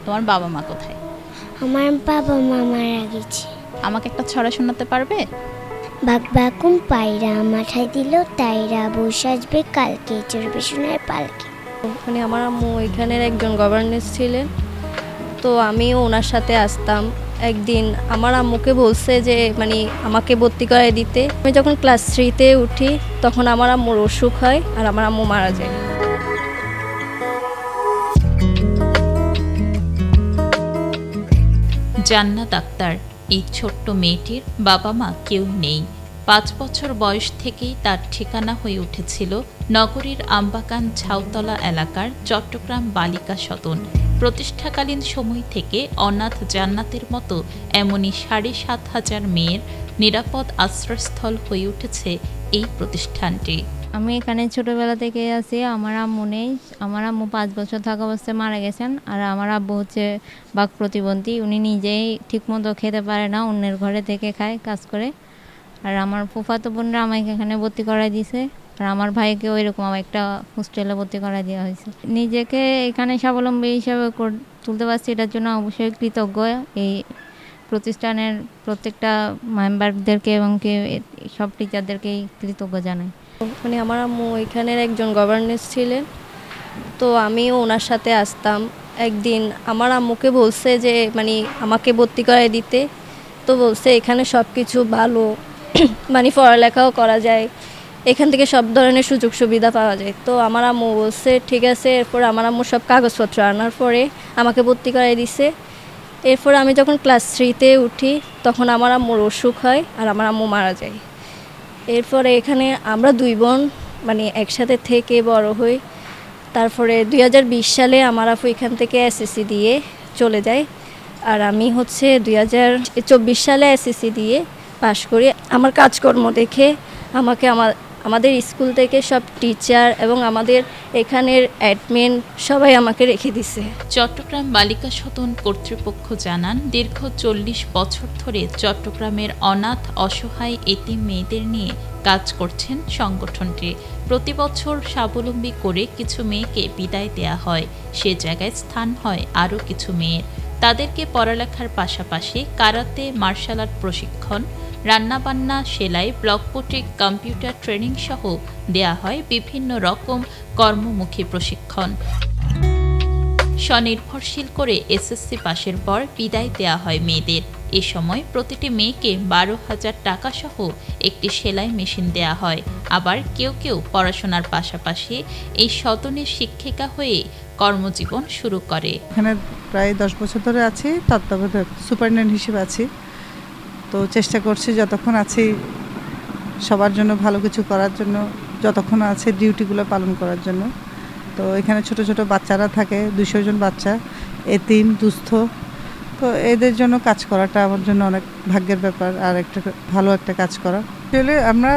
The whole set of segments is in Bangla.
তোমার বাবা মা কোথায়? আমার বাবা মা মারা গেছে। আমাকে একটা ছড়া শোনাতে পারবে? বাঘবাকুম পায়রা মাথায় দিল তাইরা, বসে আসবে কালকে চড়বে সোনার পালকে। মানে আমার আম্মু এখানের একজন গভর্নেন্স ছিলেন, তো আমিও ওনার সাথে আসতাম। একদিন আমার আম্মুকে বলছে যে মানে আমাকে ভর্তি করায় দিতে। আমি যখন ক্লাস 3-তে উঠি তখন আমার আম্মুর অসুখ হয় আর আমার আম্মু মারা যায়। জান্নাত আক্তার এই ছোট্ট মেয়েটির বাবা মা কেউ নেই। 5 বছর বয়স থেকেই তার ঠিকানা হয়ে উঠেছিল নগরীর আমবাগান ঝাউতলা এলাকার চট্টগ্রাম বালিকা সদন। প্রতিষ্ঠাকালীন সময় থেকে অনাথ জান্নাতের মতো এমনই 7,500 মেয়ের নিরাপদ আশ্রয়স্থল হয়ে উঠেছে এই প্রতিষ্ঠানটি। আমি এখানে ছোটোবেলা থেকে আছি। আমার আম্মু নেই। আমার আম্মু 5 বছর থাকা অবস্থায় মারা গেছেন। আর আমার আব্বু হচ্ছে বাক প্রতিবন্ধী। উনি নিজেই ঠিকমতো খেতে পারে না, অন্যের ঘরে থেকে খায়, কাজ করে। আর আমার ফুফাতো বোনরা আমাকে এখানে ভর্তি করাই দিয়েছে। আর আমার ভাইকেও এরকম একটা হোস্টেলে ভর্তি করাই দেওয়া হয়েছে। নিজেকে এখানে স্বাবলম্বী হিসাবে তুলতে পারছি, এটার জন্য অবশ্যই কৃতজ্ঞ এই প্রতিষ্ঠানের প্রত্যেকটা মেম্বারদেরকে এবং সব টিচারদেরকেই কৃতজ্ঞ জানাই। মানে আমার আম্মু এখানের একজন গভর্নেন্স ছিলেন, তো আমিও ওনার সাথে আসতাম। একদিন আমার আম্মুকে বলছে যে মানে আমাকে ভর্তি করায় দিতে, তো বলছে এখানে সব কিছু ভালো, মানে পড়ালেখাও করা যায়, এখান থেকে সব ধরনের সুযোগ সুবিধা পাওয়া যায়। তো আমার আম্মু বলছে ঠিক আছে। এরপর আমার আম্মু সব কাগজপত্র আনার পরে আমাকে ভর্তি করাই দিছে। এরপর আমি যখন ক্লাস 3-তে উঠি তখন আমার আম্মুর অসুখ হয় আর আমার আম্মু মারা যায়। এরপরে এখানে আমরা 2 বোন মানে একসাথে থেকে বড় হই। তারপরে 2020 সালে আমার আপু এখান থেকে এসএসসি দিয়ে চলে যায়, আর আমি হচ্ছে 2024 সালে এসএসসি দিয়ে পাশ করি। আমার কাজকর্ম দেখে আমাকে আমাদের স্কুল থেকে সব টিচার এবং আমাদের এখানের অ্যাডমিন সবাই আমাকে রেখে দিছে। চট্টগ্রাম বালিকা সদন কর্তৃপক্ষ জানান, দীর্ঘ 40 বছর ধরে চট্টগ্রামের অনাথ অসহায় এতিম মেয়েদের নিয়ে কাজ করছেন সংগঠনটি। প্রতি বছর স্বাবলম্বী করে কিছু মেয়েকে বিদায় দেয়া হয়, সে জায়গায় স্থান হয় আরও কিছু মেয়ের। তাদেরকে পড়ালেখার পাশাপাশি কারাতে, মার্শাল আর্ট প্রশিক্ষণ, রান্নাবান্না, সেলাই, ব্লক বুটিক, কম্পিউটার ট্রেনিং সহ দেয়া হয় বিভিন্ন রকম কর্মমুখী প্রশিক্ষণ। স্বনির্ভরশীল করে এসএসসি পাশের পর বিদায় দেয়া হয় মেয়েদের। এ সময় প্রতিটি মেয়েকে 12,000 টাকা সহ একটি সেলাই মেশিন দেয়া হয়। আবার কেউ কেউ পড়াশোনার পাশাপাশি এই সদনের শিক্ষিকা হয়ে কর্মজীবন শুরু করে। এখানে প্রায় 10 বছর ধরে আছি, তত্ত্বাবধায়ক সুপারিনটেন্ডেন্ট হিসেবে আছি। তো চেষ্টা করছি যতক্ষণ আছি সবার জন্য ভালো কিছু করার জন্য, যতক্ষণ আছে ডিউটিগুলো পালন করার জন্য। তো এখানে ছোট ছোট বাচ্চারা থাকে, 200 জন বাচ্চা, এতিম, দুস্থ। তো এদের জন্য কাজ করাটা আমার জন্য অনেক ভাগ্যের ব্যাপার, আর একটা ভালো একটা কাজ করা। আসলে আমরা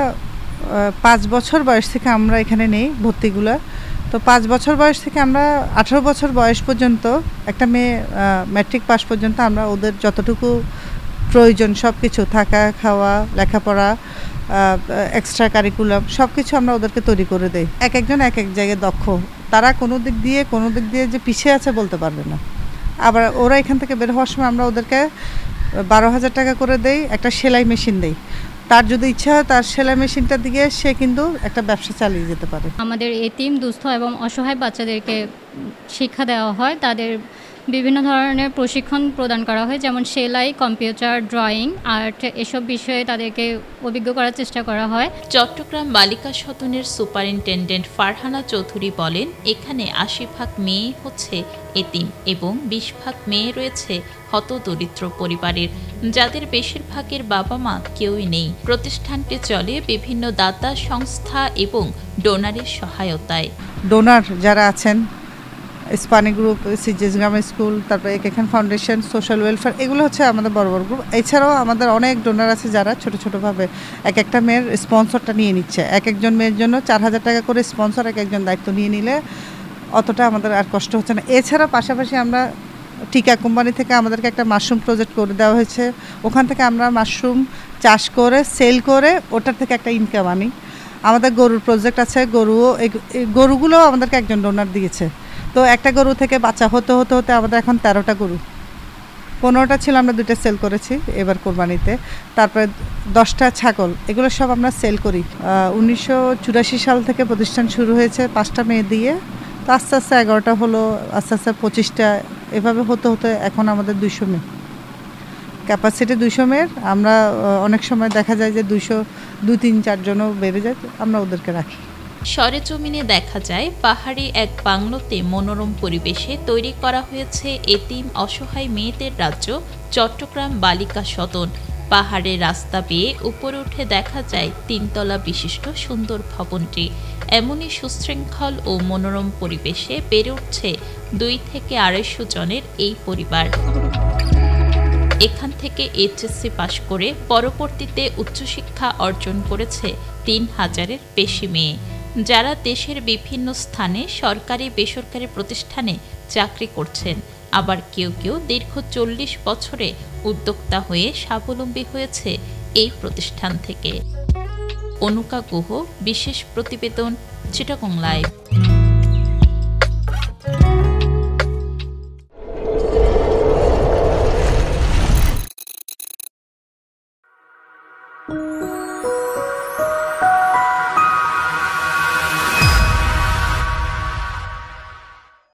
5 বছর বয়স থেকে আমরা এখানে নেই ভর্তিগুলো। তো 5 বছর বয়স থেকে আমরা 18 বছর বয়স পর্যন্ত, একটা মেয়ে ম্যাট্রিক পাস পর্যন্ত আমরা ওদের যতটুকু প্রয়োজন সব কিছু, থাকা, খাওয়া, লেখাপড়া, এক্সট্রা কারিকুলাম সব কিছু আমরা ওদেরকে তৈরি করে দেই। এক একজন এক এক জায়গায় দক্ষ, তারা কোনো দিক দিয়ে যে পিছিয়ে আছে বলতে পারবে না। আবার ওরা এখান থেকে বের হওয়ার সময় আমরা ওদেরকে 12,000 টাকা করে দেই, একটা সেলাই মেশিন দেই। তার যদি ইচ্ছা হয় তার সেলাই মেশিনটা দিয়ে সে কিন্তু একটা ব্যবসা চালিয়ে যেতে পারে। আমাদের এতিম, দুস্থ এবং অসহায় বাচ্চাদেরকে শিক্ষা দেওয়া হয়, তাদের বিভিন্ন ধরনের প্রশিক্ষণ প্রদান করা হয়, যেমন সেলাই, কম্পিউটার, ড্রয়িং, আর্ট, এসব বিষয়ে তাদেরকে অভিজ্ঞ করার চেষ্টা করা হয়। চট্টগ্রাম বালিকা সদনের সুপারিনটেন্ডেন্ট ফারহানা চৌধুরী বলেন, এখানে 80% মেয়ে হচ্ছে এতিম এবং 20% মেয়ে রয়েছে হতদরিদ্র পরিবারের, যাদের বেশিরভাগের বাবা মা কেউই নেই। প্রতিষ্ঠানটি চলে বিভিন্ন দাতা সংস্থা এবং ডোনারের সহায়তায়। ডোনার যারা আছেন, স্পানি গ্রুপ, সিজিএস গ্রাম স্কুল, তারপরে এখান ফাউন্ডেশন, সোশ্যাল ওয়েলফেয়ার, এগুলো হচ্ছে আমাদের বড় বড় গ্রুপ। এছাড়াও আমাদের অনেক ডোনার আছে যারা ছোট ছোটোভাবে এক একটা মেয়ের স্পন্সরটা নিয়ে নিচ্ছে। এক একজন মেয়ের জন্য 4,000 টাকা করে স্পন্সর এক একজন দায়িত্ব নিয়ে নিলে অতটা আমাদের আর কষ্ট হচ্ছে না। এছাড়া পাশাপাশি আমরা টিকা কোম্পানি থেকে আমাদেরকে একটা মাশরুম প্রজেক্ট করে দেওয়া হয়েছে। ওখান থেকে আমরা মাশরুম চাষ করে সেল করে ওটার থেকে একটা ইনকাম আনি। আমাদের গরুর প্রজেক্ট আছে, গরুগুলো আমাদেরকে একজন ডোনার দিয়েছে। তো একটা গরু থেকে বাচ্চা হতে হতে হতে আমাদের এখন 13টা গরু, 15টা ছিল, আমরা 2টা সেল করেছি এবার কোরবানিতে। তারপরে 10টা ছাগল, এগুলো সব আমরা সেল করি। 1984 সাল থেকে প্রতিষ্ঠান শুরু হয়েছে 5টা মেয়ে দিয়ে, তো আস্তে আস্তে 11টা হলো, আস্তে আস্তে 25টা, এভাবে হতে হতে এখন আমাদের 200 মেয়ে ক্যাপাসিটি। 200 মেয়ের আমরা অনেক সময় দেখা যায় যে 200, 2, 3, 4 জনও বেড়ে যায়, আমরা ওদেরকে রাখি। সরেজমিনে দেখা যায় পাহাড়ি এক বাংলোতে মনোরম পরিবেশে তৈরি করা হয়েছে এতিম অসহায় মেয়েদের রাজ্য চট্টগ্রাম বালিকা সদন। পাহাড়ের রাস্তা বেয়ে উপরে উঠে দেখা যায় 3 তলা বিশিষ্ট সুন্দর ভবনটি। এমনই সুশৃঙ্খল ও মনোরম পরিবেশে বেড়ে উঠছে 2 থেকে 250 জনের এই পরিবার। এখান থেকে এইচএসসি পাশ করে পরবর্তীতে উচ্চশিক্ষা অর্জন করেছে 3000-এর বেশি মেয়ে, যারা দেশের বিভিন্ন স্থানে সরকারি বেসরকারি প্রতিষ্ঠানে চাকরি করছেন। আবার কেউ কেউ দীর্ঘ 40 বছরে উদ্যোক্তা হয়ে স্বাবলম্বী হয়েছে এই প্রতিষ্ঠান থেকে। অনুকা গুহ, বিশেষ প্রতিবেদন, চিটাগং লাইভ।